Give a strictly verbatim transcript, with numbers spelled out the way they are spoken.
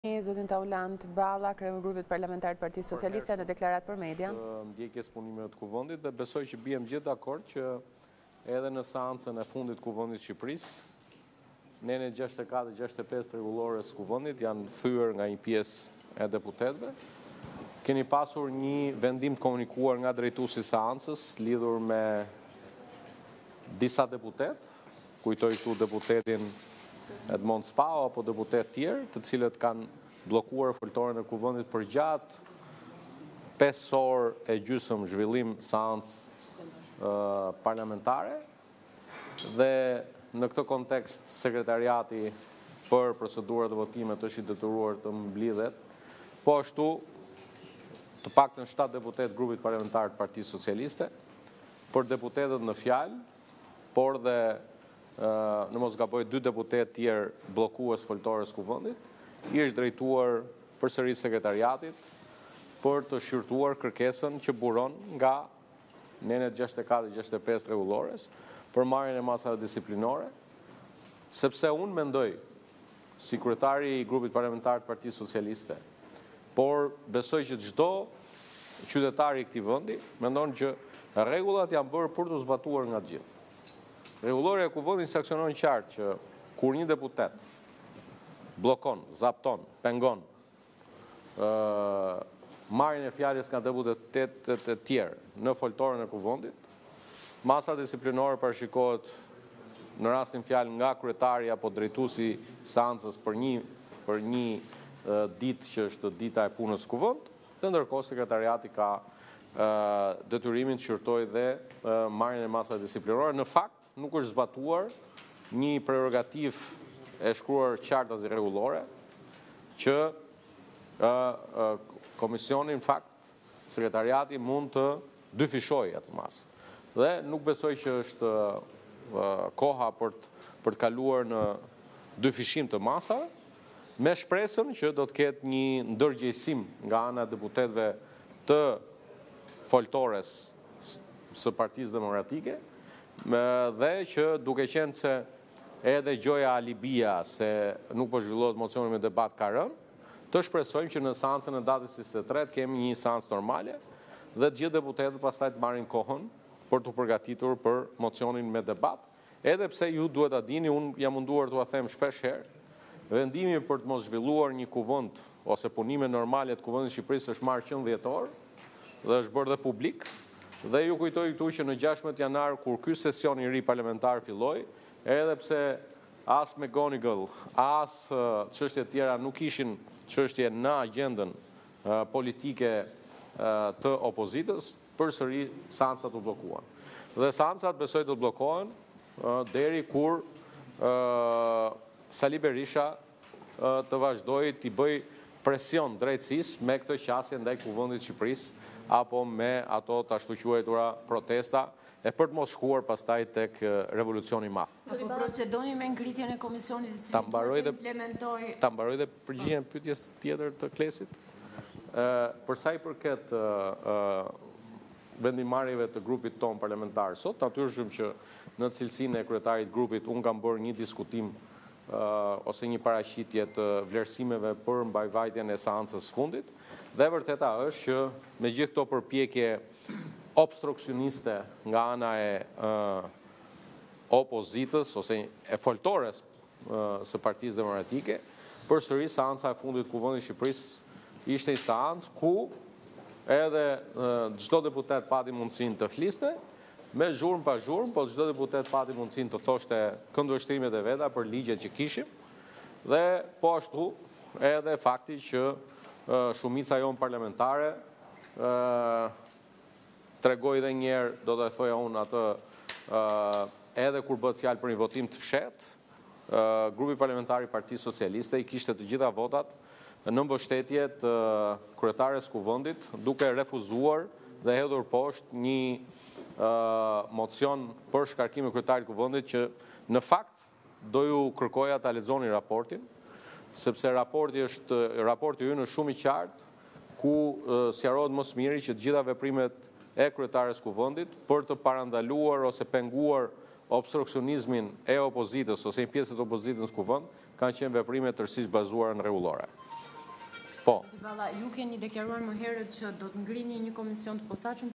Zotin Taulant Balla, kreu i grupit parlamentar të Partisë Socialiste në deklarat për media. Ndjekjes punimeve të kuvendit dhe besoj që bijem gjithë dakord që edhe në seancën e fundit të kuvendit të Shqipërisë, nene gjashtëdhjetë e katër gjashtëdhjetë e pesë rregullores të kuvendit janë thyer nga një pjesë e deputetëve. Keni pasur një vendim të komunikuar nga drejtuesi i seancës lidhur me disa deputetë, kujtoj këtu deputetin Edmond Spao apo deputet tjerë, të cilët kanë blokuar foltoren e kuvendit për gjatë pesë orë e gjysmë zhvillim seancë uh, parlamentare, dhe në këtë kontekst sekretariati për procedurat e votimit është i detyruar të mblidhet, po ashtu të paktën shtatë deputet grupit parlamentar të Partisë Socialiste, për deputetët në fjalë, por dhe Uh, në mos gaboj dy deputet tjerë blokues foltores kuvendit, i është drejtuar përsëri sekretariatit për të shqyrtuar kërkesën që buron nga nenet gjashtëdhjetë e katër gjashtëdhjetë e pesë rregullores për marrjen e masave disiplinore, sepse unë mendoj, si kryetari i grupit parlamentar të Partisë Socialiste, por besoj që çdo qytetari i këtij vendi mendon që rregullat janë bërë për të zbatuar nga të gjithë. Rregullorja e kuvendit sanksionon qartë që kur një deputet blokon, zapton, pengon uh, marrjen e fjalës nga deputetët e tjerë në foltoren e kuvendit, masa disiplinore parashikohet në rastin fjalë nga kryetari apo drejtuesi i seancës për një për një uh, ditë që është dita e punës së kuvendit, dhe ndërkohë sekretariati ka uh, detyrimin të shqyrtojë dhe uh, marrjen e masave disiplinore. Në fakt nuk është zbatuar një prerogativ e shkruar qartë as rregullore që uh, uh, komisioni, në fakt, sekretariati mund të dyfishojë atë masë. Dhe nuk besoj që është uh, koha për të, për të kaluar në dyfishim të masave, me shpresën që do të ketë një ndërgjegjësim nga ana e deputetëve të foltores së Partisë Demokratike, dhe që duke qenë se edhe gjoja alibia se nuk po zhvillohet mocioni me debat ka rënë, të shpresojmë që në seancën e datës njëzet e tretë kemi një seancë normale dhe të gjithë deputetët pastaj të marrin kohën për të përgatitur për mocionin me debat, edhe pse ju duhet ta dini, unë jam munduar t'ua them shpesh herë, vendimi për të mos zhvilluar një kuvend ose punime normale të kuvendit të Shqipërisë është marrë qindë dhjetor dhe është bërë dhe publik. Dhe ju kujtoj këtu që në gjashtëdhjetë janar, kur ky sesion i ri parlamentar filloi, edhe pse as McGonigal, as çështje të tjera nuk ishin çështje në agjendën uh, politike uh, të opozitës, përsëri seancat u bllokuan. Dhe seancat besoj të bllokohen uh, deri kur uh, Sali Berisha uh, të vazhdojë të bëj presion drejtësisë me këtë qasje ndaj kuvendit të Shqipërisë apo me ato të ashtu quajtura protesta, e për të mos shkuar pastaj tek revolucioni i madh. Po procedoni me ngritjen e komisionit i cili duhet të implementojë. Ta mbaroj dhe përgjigjen pyetjes tjetër të Klesit. Ë për sa i përket ë vendimarrjeve të grupit ton parlamentar sot, natyrisht që në cilësinë e kryetarit të grupit un kam bërë një diskutim Uh, ose një paraqitje të vlerësimeve për mbajvajtjen e seancës fundit, dhe vërteta është që me gjithë këto përpjekje obstruksioniste nga ana e uh, opozitës ose e foltores uh, së Partisë Demokratike, përsëri seanca e fundit të kuvendit të Shqipërisë ishte një seancë ku edhe uh, çdo deputet pati mundësinë të fliste, me zhurmë pa zhurmë, po çdo deputet pati mundësinë të thoshte këndvështrimet e veta për ligjet që kishim, dhe po ashtu edhe fakti që uh, shumica jonë parlamentare uh, tregoi edhe një herë, do të thoja unë atë, uh, edhe kur bëhet fjalë për një votim të fshehtë, uh, grupi parlamentar i Partisë Socialiste i kishte të gjitha votat në mbështetje të uh, kryetares kuvendit, duke refuzuar dhe hedhur poshtë një Uh, mocion për shkarkim e kryetarit kuvendit që në fakt do ju kërkoja ta lexoni raportin, sepse raporti është raporti ynë është shumë i qartë, ku uh, sqarohet më së miri që të gjitha veprimet e kryetares kuvendit për të parandaluar ose penguar obstruksionizmin e opozitës ose një pjesë të opozitës në kuvend kanë qenë veprime tërësisht bazuara në rregullore. Po. Dybala, ju keni deklaruar më herët që do të ngrini një komision të posaçëm